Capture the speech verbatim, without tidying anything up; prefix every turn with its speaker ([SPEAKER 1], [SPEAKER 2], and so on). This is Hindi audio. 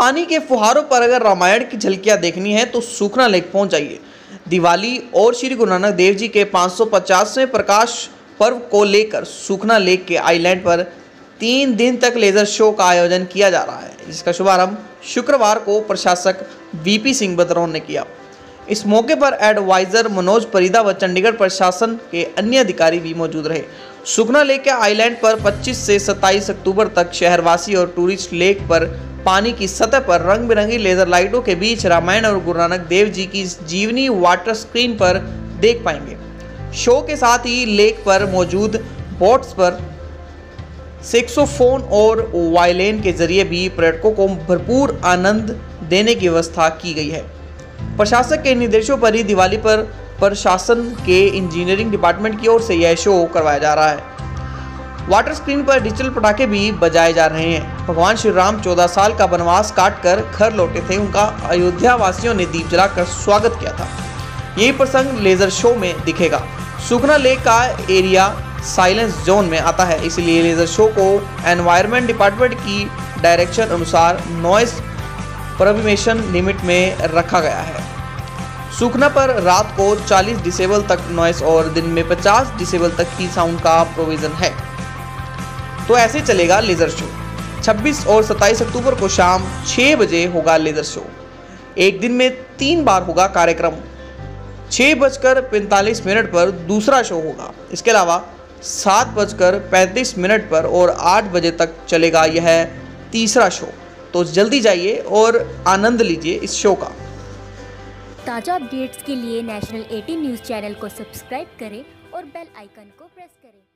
[SPEAKER 1] पानी के फुहारों पर अगर रामायण की झलकियां देखनी है तो सूखना लेक पहुंच जाइए। दिवाली और श्री गुरु नानक देव जी के पाँच सौ पचासवें प्रकाश पर्व को लेकर सूखना लेक के आइलैंड पर तीन दिन तक लेजर शो का आयोजन किया जा रहा है, जिसका शुभारंभ शुक्रवार को प्रशासक वीपी सिंह बदरौन ने किया। इस मौके पर एडवाइजर मनोज परिदा व चंडीगढ़ प्रशासन के अन्य अधिकारी भी मौजूद रहे। सूखना लेक के आइलैंड पर पच्चीस से सत्ताईस अक्टूबर तक शहरवासी और टूरिस्ट लेक पर पानी की सतह पर रंग बिरंगी लेजर लाइटों के बीच रामायण और गुरु नानक देव जी की जीवनी वाटर स्क्रीन पर देख पाएंगे। शो के साथ ही लेक पर मौजूद बोट्स पर सैक्सोफोन और वायलिन के जरिए भी पर्यटकों को भरपूर आनंद देने की व्यवस्था की गई है। प्रशासक के निर्देशों पर ही दिवाली पर प्रशासन के इंजीनियरिंग डिपार्टमेंट की ओर से यह शो करवाया जा रहा है। वाटर स्क्रीन पर डिजिटल पटाखे भी बजाए जा रहे हैं। भगवान श्री राम चौदह साल का वनवास काटकर घर लौटे थे, उनका अयोध्या वासियों ने दीप जलाकर स्वागत किया था। यही प्रसंग लेजर शो में दिखेगा। सूखना लेक का एरिया साइलेंस जोन में आता है, इसलिए लेजर शो को एनवायरनमेंट डिपार्टमेंट की डायरेक्शन अनुसार नॉइस प्रोहिबिशन लिमिट में रखा गया है। सूखना पर रात को चालीस डिसेबल तक नॉइस और दिन में पचास डिसेबल तक की साउंड का प्रोविजन है। तो ऐसे चलेगा लेजर शो। छब्बीस और सत्ताईस अक्टूबर को शाम छह बजे होगा लेजर शो। एक दिन में तीन बार होगा कार्यक्रम। छः बजकर पैंतालीस मिनट पर दूसरा शो होगा। इसके अलावा सात बजकर पैंतीस मिनट पर और आठ बजे तक चलेगा यह तीसरा शो। तो जल्दी जाइए और आनंद लीजिए इस शो का।
[SPEAKER 2] ताज़ा अपडेट्स के लिए नेशनल एटीन न्यूज़ चैनल को सब्सक्राइब करें और बेल आइकन को प्रेस करें।